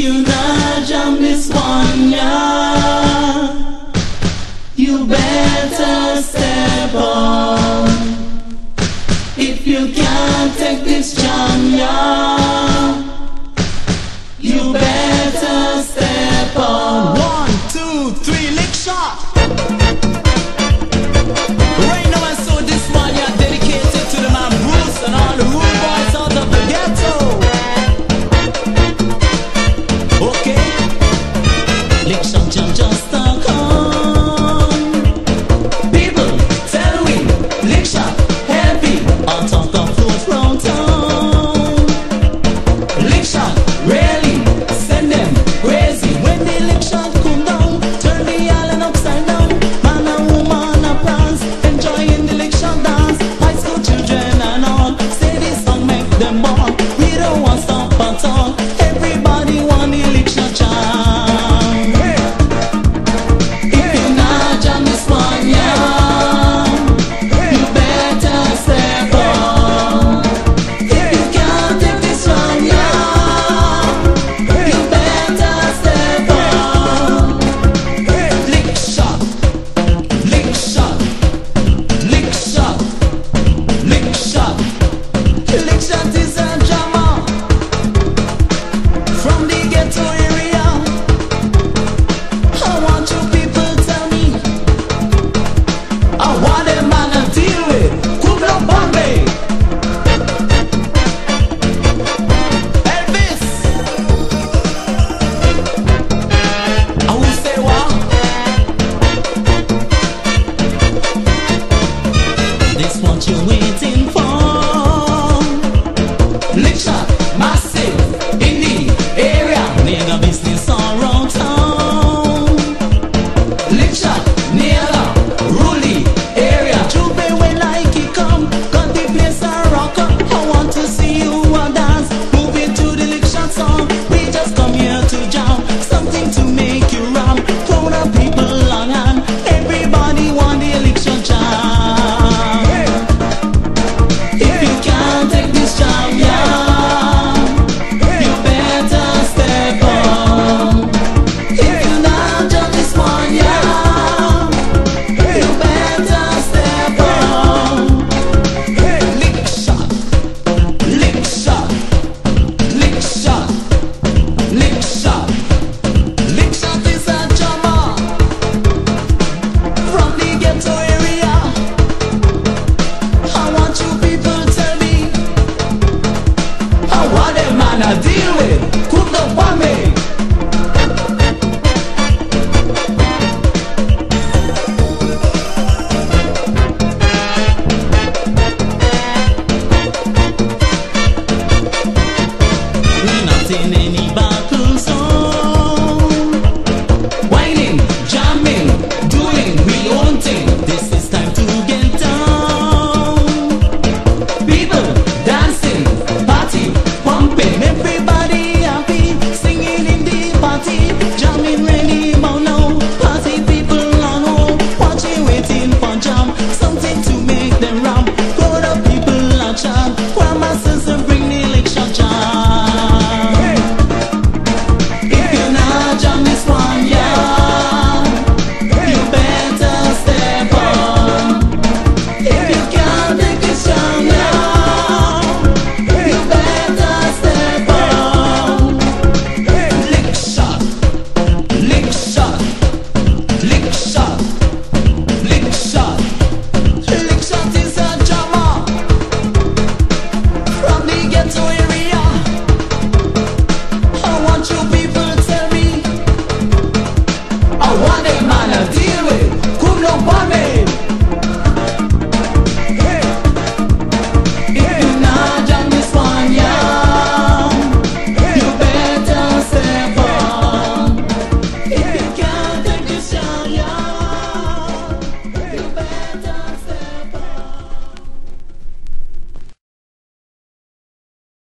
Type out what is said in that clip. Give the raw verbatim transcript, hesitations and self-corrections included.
you not jump this one, yeah, you better step on. If you can't take this jump, yeah, you better step on. One, two, three, lick shot. Right now I saw this one, yeah, dedicated to the man Bruce and all the rude boys out of the ghetto. Okay, lick shot jump just a come. People tell me, lick shot heavy, On top of float round town. lick shot really send them crazy. When the lick shot come down, turn the island upside down. Man and woman a prance, enjoying the lick shot dance. High school children and all, say this song make them ball. We don't want stop at all. Everybody want the lick shot jam. If you not jam this one, yeah, you better step on. If you can't take this one, yeah, you better step on. Lick shot, lick shot, lick shot, lick shot. Lick shot is a jammer from the ghetto area. I want you people tell me, I want them man to deal with Kubla Bombay. Elvis, I will say what? This what you waiting for. Lick shot massive in the area. Nigga business all around town. Lick shot near the Ruli area. Juve when like it come, got the place a rock up. I want to see you a dance, moving to the lick shot song. We just come here to jam, something to make you ram. Crowd of people on hand, everybody want the lick shot jam. If you can't take this jam, yeah, you better step on. If you not jump this one, yeah, you better step on. Lick shot, lick shot, lick shot, lick shot. Lick shot is a jammer from the ghetto area. I want you people tell me, I want them man to deal with